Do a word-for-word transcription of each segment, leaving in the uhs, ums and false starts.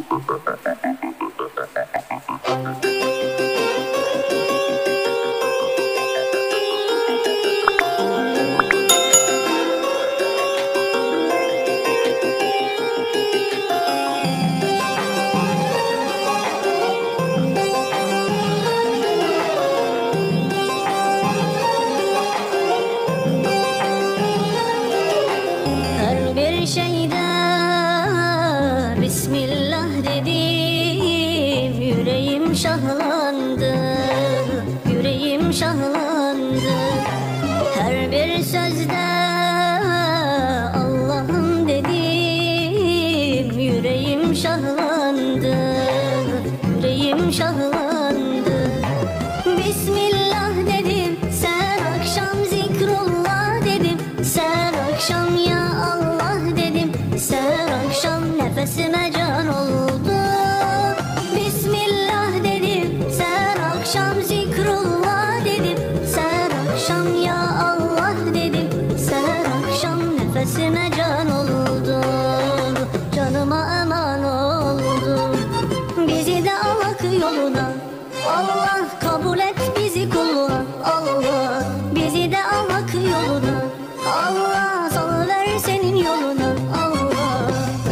şahlandı, yüreğim şahlandı. Her bir sözde Allah'ım dedim, yüreğim şahlandı, yüreğim şahlandı. Bismillah dedim, sen akşam zikrullah dedim, sen akşam ya Allah dedim, sen akşam nefesime can oldu. Bismillah dedim, sen akşam zikrullah dedim, sen akşam ya Allah dedim, sen akşam nefesime can oldu. Canıma eman oldu. Bizi de al hak yoluna, Allah kabul et bizi kuluna. Allah bizi de al hak yoluna, Allah salıver senin yoluna. Allah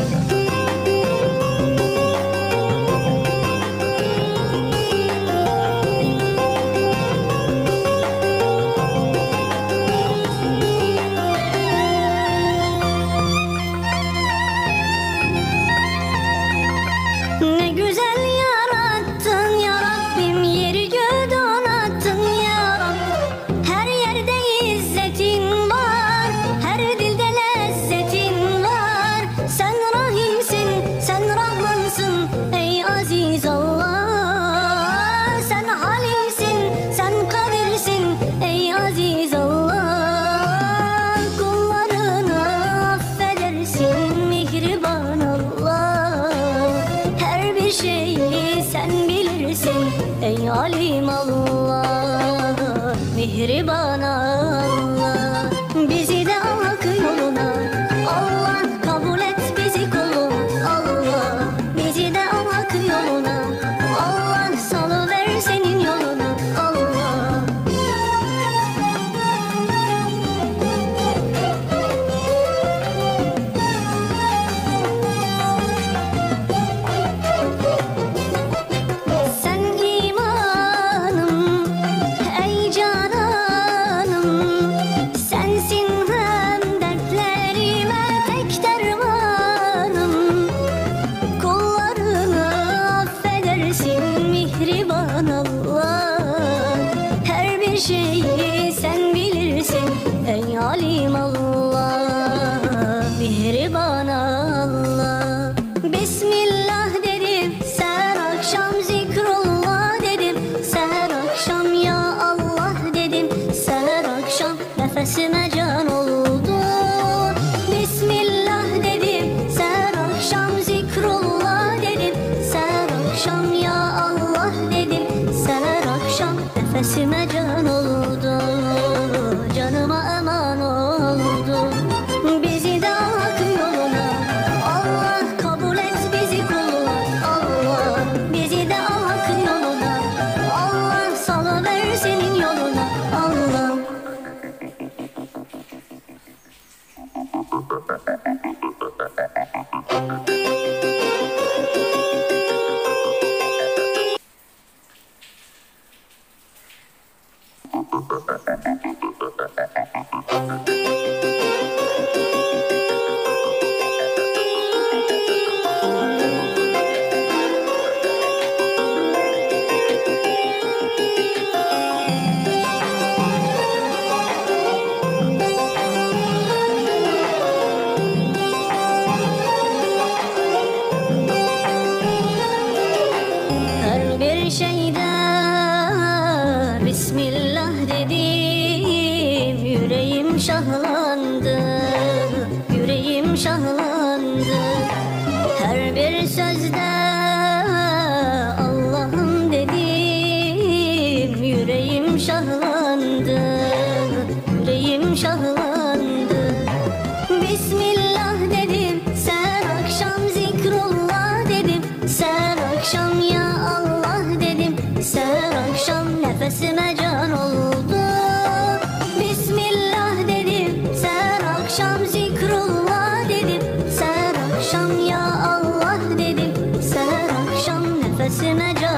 ne güzel yarattın ya Rabbim, yeri göğü donattın ya Rabbim. Her yerde izzetin var, her dilde lezzetin var. Sen rahimsin, sen rahmansın ey aziz Allah. Sen halimsin, sen kadirsin ey aziz Allah. Kullarını affedersin mihriban Allah. Her bir şeyi sen bilirsin ey alim Allah, mihriban Allah. Bizi de al hak yoluna, Allah kabul et bizi kulun. Allah bizi de al hak yoluna, Allah salıver senin yoluna. Allah sen imanım ey cananım, sensin hem dertlerime tek dermanım. Kullarını affedersin mihriban Allah. Her bir şeyi sen bilirsin ey alim Allah, mihriban Allah. Bismillah dedim, sen akşam zikrullah dedim, sen akşam ya Allah dedim, sen akşam nefesime can oldu. Bismillah dedim, sen akşam zikrullah dedim, sen akşam ya Allah dedim, sen akşam nefesime can oldu. Canıma eman oldu. Bizi de al hak yoluna, Allah kabul et bizi kuluna. Allah bizi de al hak yoluna, Allah salıver senin yoluna. Allah her bir şeyde Bismillah dedim, yüreğim şahlandı, yüreğim şahlandı. Her bir sözde Allah'ım dedim, yüreğim şahlandı, yüreğim şahlandı. Bismillah dedim, sen akşam zikrullah dedim, nefesime can